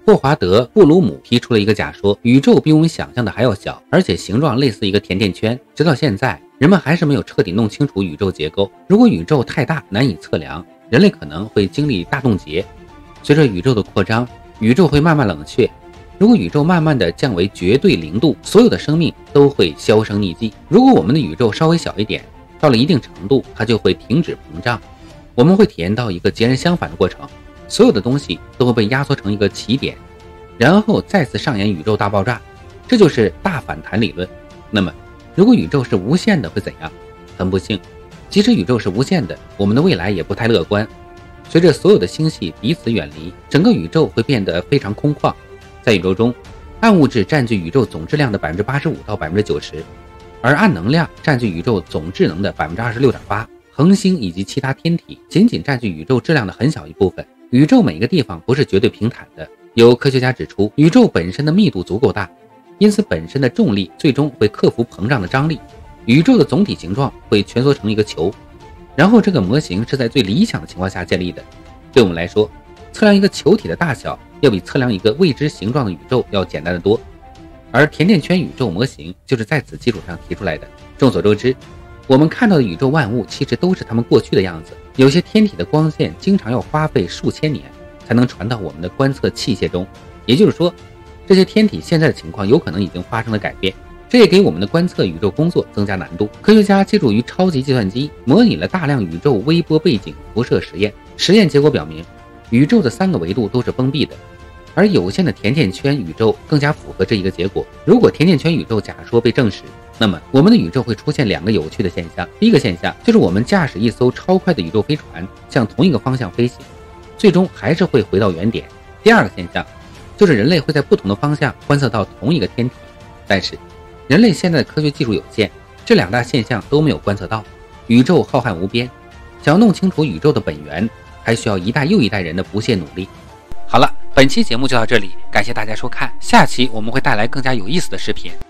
霍华德·布鲁姆提出了一个假说，宇宙比我们想象的还要小，而且形状类似一个甜甜圈。直到现在，人们还是没有彻底弄清楚宇宙结构。如果宇宙太大难以测量，人类可能会经历大冻结。随着宇宙的扩张，宇宙会慢慢冷却。如果宇宙慢慢的降为绝对零度，所有的生命都会销声匿迹。如果我们的宇宙稍微小一点，到了一定程度，它就会停止膨胀。我们会体验到一个截然相反的过程，所有的东西都会被压缩成一个起点，然后再次上演宇宙大爆炸。这就是大反弹理论。那么如果宇宙是无限的会怎样？很不幸，即使宇宙是无限的，我们的未来也不太乐观。随着所有的星系彼此远离，整个宇宙会变得非常空旷。在宇宙中，暗物质占据宇宙总质量的 85% 到 90%， 而暗能量占据宇宙总质能的 26.8%。 恒星以及其他天体仅仅占据宇宙质量的很小一部分。宇宙每个地方不是绝对平坦的。有科学家指出，宇宙本身的密度足够大，因此本身的重力最终会克服膨胀的张力，宇宙的总体形状会蜷缩成一个球。然后这个模型是在最理想的情况下建立的。对我们来说，测量一个球体的大小要比测量一个未知形状的宇宙要简单得多，而甜甜圈宇宙模型就是在此基础上提出来的。众所周知，我们看到的宇宙万物其实都是它们过去的样子。有些天体的光线经常要花费数千年才能传到我们的观测器械中，也就是说，这些天体现在的情况有可能已经发生了改变，这也给我们的观测宇宙工作增加难度。科学家借助于超级计算机模拟了大量宇宙微波背景辐射实验，实验结果表明，宇宙的3个维度都是封闭的，而有限的甜甜圈宇宙更加符合这一个结果。如果甜甜圈宇宙假说被证实，那么我们的宇宙会出现2个有趣的现象。第一个现象就是我们驾驶一艘超快的宇宙飞船向同一个方向飞行，最终还是会回到原点。第二个现象就是人类会在不同的方向观测到同一个天体，但是人类现在的科学技术有限，这2大现象都没有观测到。宇宙浩瀚无边，想要弄清楚宇宙的本源，还需要一代又一代人的不懈努力。好了，本期节目就到这里，感谢大家收看，下期我们会带来更加有意思的视频。